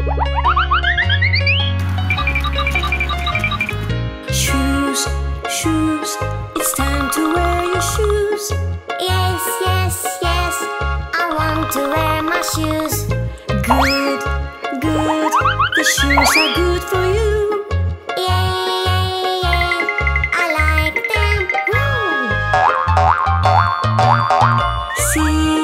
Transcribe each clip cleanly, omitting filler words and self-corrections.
Shoes, shoes, it's time to wear your shoes. Yes, yes, yes, I want to wear my shoes. Good, good, the shoes are good for you. Yeah, I like them. See,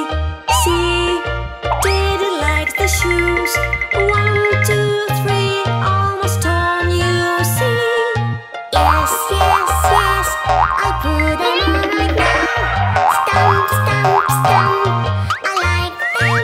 Daddy likes the shoes. 1, 2, 3, almost on you see. Yes, yes, yes, I'll put them on right now. Stomp, stomp, stomp, I like them.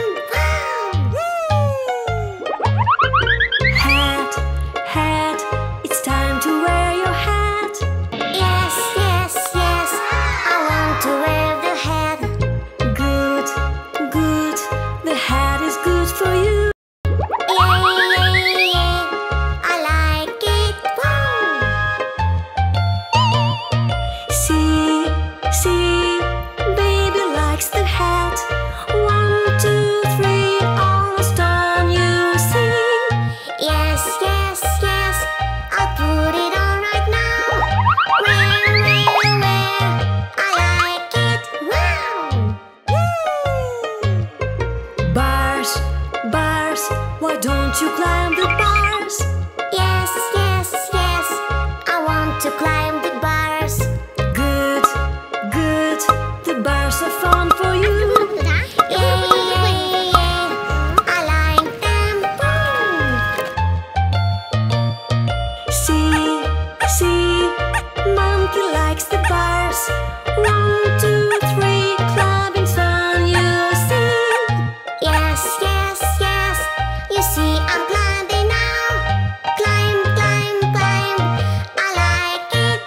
Hat, it's time to wear your hat. Yes, yes, yes, I want to wear the hat. Good, the hat is good for you. Yeah, I like it. See, baby likes the hat. 1, 2, 3, almost on you see. Yes, yes, yes, I'll put it on right now. Where, I like it. Wow. Bars, why don't you climb the bars? Yes, yes, yes, I want to climb the bars. Good, the bars are fun for you. Yeah, I like them. See, monkey likes the bars. 1, 2, 3, climbing's fun, you see. Yes, yes, yes, you see I'm climbing now. Climb, climb, climb, I like it.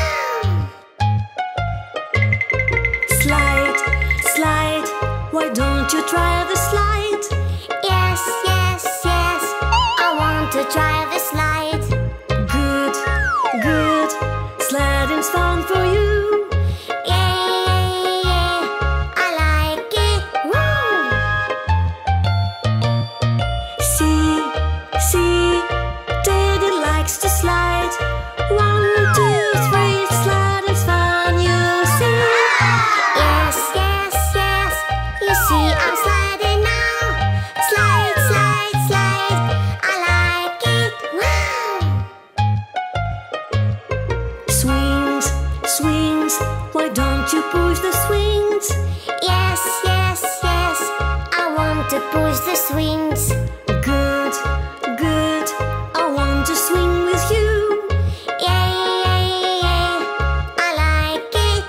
Slide, why don't you try the slide? Yes, yes, yes, I want to try the slide. Good, sliding's fun for you. Yeah, I like it. See, Daddy likes to slide. 1, 2, 3, sliding's fun, you see. Yes, yes, yes, you see I'm sliding now. Slide, slide, slide, I like it. Swings, why don't you push the swings? Yes, yes, yes, I want to push the swings. Good, I want to swing with you. Yeah, I like it.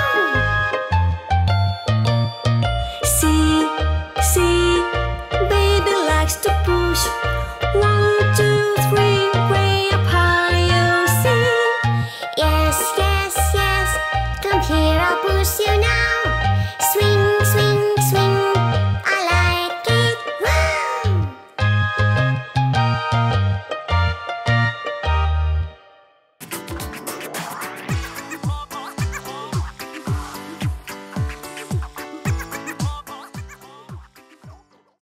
See, baby likes to push. 1, 2, 3, way up high, you see. Yes, yes, yes, come here, I'll push you now.